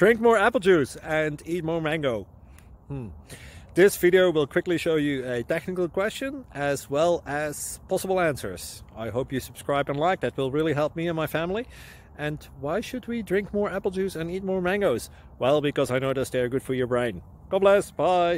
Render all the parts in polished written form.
Drink more apple juice and eat more mango. This video will quickly show you a technical question as well as possible answers. I hope you subscribe and like, that will really help me and my family. And why should we drink more apple juice and eat more mangoes? Well, because I noticed they're good for your brain. God bless, bye.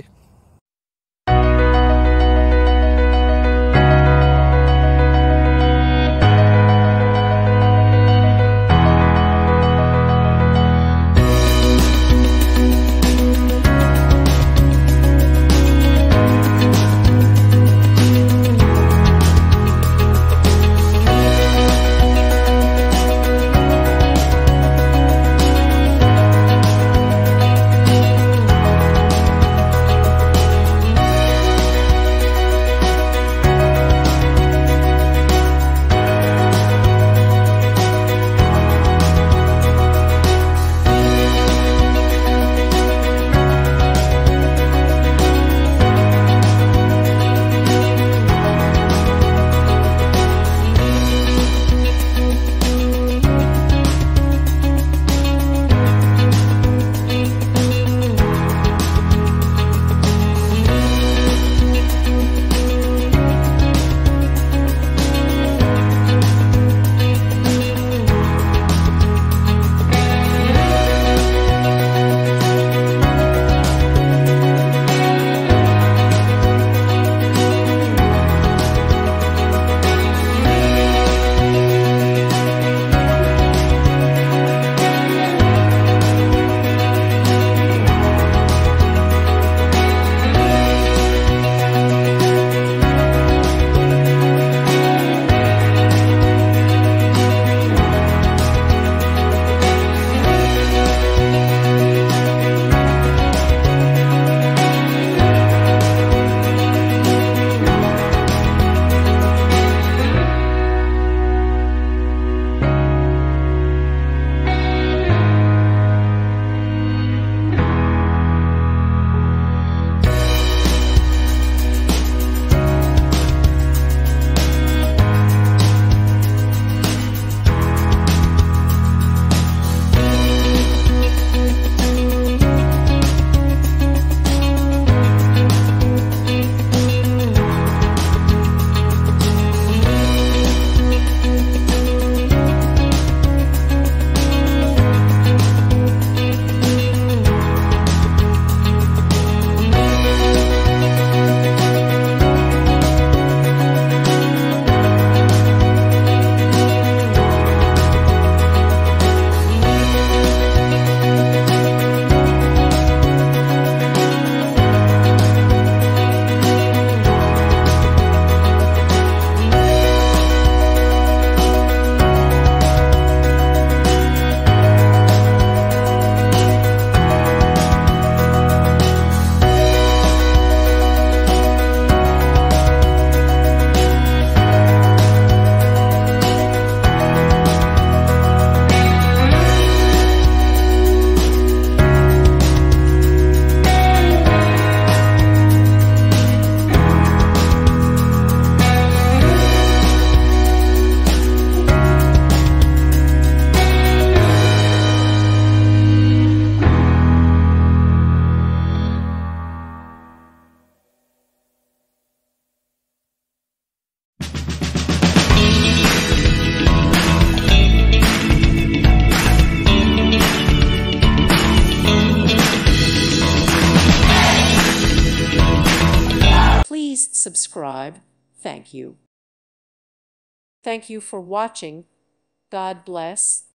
Please subscribe. Thank you. Thank you for watching. God bless.